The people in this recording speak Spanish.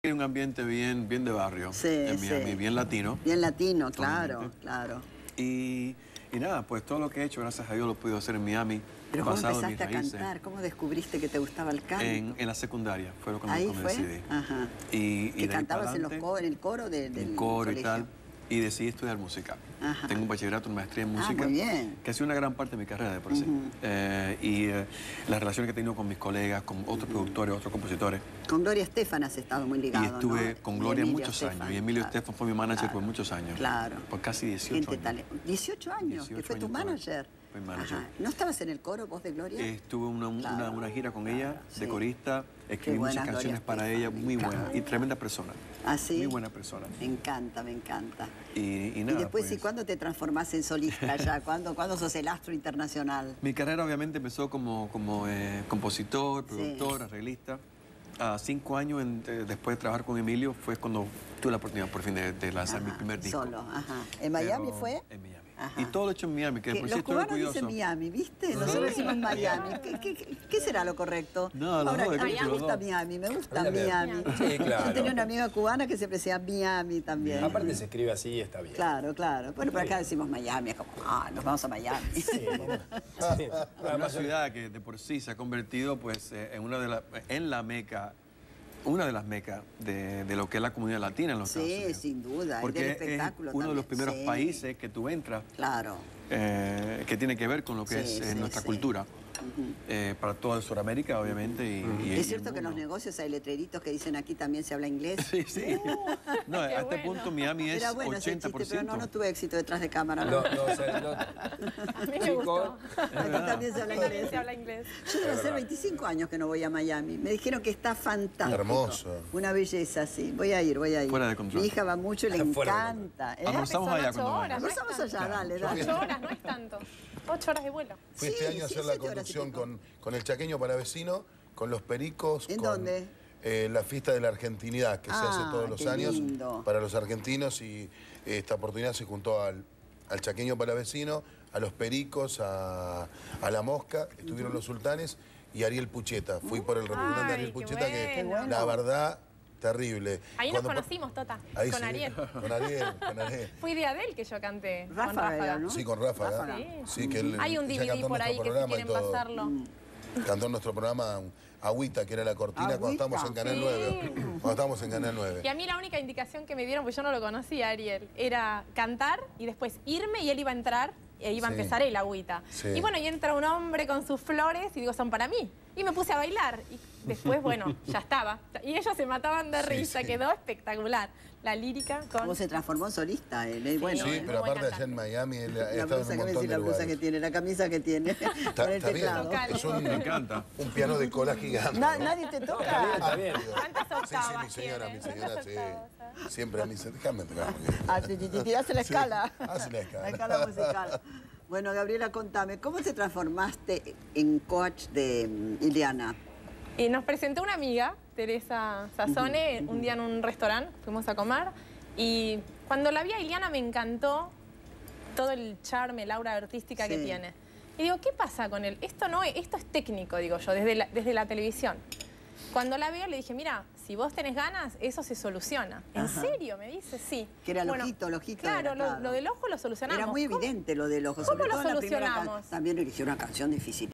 Hay un ambiente bien de barrio en Miami, bien latino. Bien latino, claro, Totalmente. claro. Y nada, pues todo lo que he hecho, gracias a Dios, lo he podido hacer en Miami. Pero ¿cómo basado en mis empezaste a raíces. cantar? ¿Cómo descubriste que te gustaba el canto? En la secundaria, fue lo que ¿Ahí cuando fue? decidí. Ajá. Y ¿Que de ahí para cantabas en adelante, el coro del en coro colegio? y tal. Y decidí estudiar música. Ajá. Tengo un bachillerato, una maestría en música. Muy bien. Que ha sido una gran parte de mi carrera de por sí. Las relaciones que he tenido con mis colegas, con otros productores, otros compositores. Con Gloria Estefan has estado muy ligado, Y estuve ¿no? con Gloria Emilio muchos Estefan, años. Y Emilio claro. Estefan fue mi manager por muchos años. Claro. Por casi 18 años. 18 años, que 18 fue tu años manager. Fue mi manager. Ajá. ¿No estabas en el coro vos de Gloria? Estuve una gira con ella, sí. de corista. Escribí buena muchas canciones Gloria para Estefan, ella, muy buena. Y tremenda persona. ¿Ah, sí? Muy buena persona. Me encanta, me encanta. Y Y nada, después, pues, ¿y cuándo te transformás en solista ya? ¿Cuándo sos el astro internacional? mi carrera obviamente empezó como compositor, productor, arreglista. A 5 años después de trabajar con Emilio fue cuando tuve la oportunidad por fin de lanzar mi primer disco. Solo, ajá. ¿En Miami fue? En Miami. Ajá. Y todo lo hecho en Miami, que por Los sí estoy cubanos orgulloso. dicen Miami, ¿viste? Nosotros decimos Miami. ¿Qué será lo correcto? No, los Ahora, dos, a mí los me dos. gusta Miami, me gusta A mí también. Miami. Sí, claro. Yo tenía una amiga cubana que siempre decía Miami también. Aparte se escribe así y está bien. Claro, claro. Bueno, por acá decimos Miami, es como, nos vamos a Miami. Sí, sí. Una ciudad que de por sí se ha convertido pues en la meca, una de las mecas de lo que es la comunidad latina en los Estados Sí, Unidos. sin duda. Porque y del es espectáculo uno de los también. primeros países que tú entras Claro. que tiene que ver con lo que es nuestra cultura. Para toda Sudamérica, obviamente. Y ¿Es cierto que en los negocios hay letreritos que dicen aquí también se habla inglés? Sí, sí. No, a este punto Miami es Era bueno ese 80%. chiste, pero no tuve éxito detrás de cámara. No, ¿no? o sea, A mí me gustó. Aquí también se habla También inglés. se habla inglés. Yo debo hacer 25 años que no voy a Miami. Me dijeron que está fantástico. Hermoso. Una belleza, sí. Voy a ir. Fuera de control. Mi hija va mucho y le Fuera de encanta. ¿eh? Almorzamos Son allá 8 cuando horas, vayamos. no es Almorzamos allá, tanto. dale, dale. 8 horas, no es tanto. 8 horas de vuelo. Fui este año a hacer la 7 horas y conducción pico. con el Chaqueño para vecino, con los Pericos. ¿En con, dónde? La fiesta de la argentinidad que se hace todos los qué años lindo. para los argentinos y esta oportunidad se juntó al Chaqueño para vecino, a los Pericos, a La Mosca, estuvieron los sultanes y Ariel Pucheta. Fui por el representante Ay, Ariel qué Pucheta que bueno. la verdad terrible. Ahí nos Cuando- conocimos, Tota, Ahí con sí, Ariel. Con Ariel, con Ariel. Fui de Adel que yo canté. con Ráfaga, Ráfaga. ¿no? Sí, con Ráfaga. Ráfaga. Sí, que él Hay un ella DVD cantó por nuestro ahí que si programa y quieren todo. pasarlo. Cantó en nuestro programa Agüita, que era la cortina cuando estábamos en Canal Sí. 9. Cuando estábamos en Canal 9. Y a mí la única indicación que me dieron, pues yo no lo conocía, Ariel, era cantar y después irme y él iba a entrar e iba a Sí. empezar el agüita. Sí. Y bueno, y entra un hombre con sus flores y digo, son para mí. Y me puse a bailar. Y después, bueno, ya estaba. Y ellos se mataban de Sí, risa, sí. quedó espectacular. La lírica con... ¿Cómo se transformó en solista él? Bueno, Sí, muy pero buen aparte allá en cantante. Miami él ha la estado blusa, en que un me montón decís de la blusa que lugares. tiene, la camisa que tiene, con el Está bien, teclado. es Me encanta. un piano de cola gigante. Nadie te toca. Está bien. ¿Cuántas Sí, sí, octavas mi señora, tiene? sí. ¿Cuántas octavas? Siempre a mí se déjame tocar. Tiraste la escala. hace la escala. La escala musical. Bueno, Gabriela, contame, ¿cómo te transformaste en coach de Ileana? Y nos presentó una amiga, Teresa Sassone, un día en un restaurante, fuimos a comer, y cuando la vi a Ileana me encantó todo el charme, el aura artística que Sí. tiene. Y digo, ¿qué pasa con él? Esto no es, esto es técnico, digo yo, desde la televisión. Cuando la veo le dije, mira, si vos tenés ganas, eso se soluciona. ¿En Ajá. serio? Me dice, sí. Que era el Bueno, ojito Claro, era, claro. lo del ojo lo solucionamos. Era muy ¿Cómo? evidente lo del ojo. ¿Cómo sobre lo todo en la primera solucionamos? También eligió una canción difícil.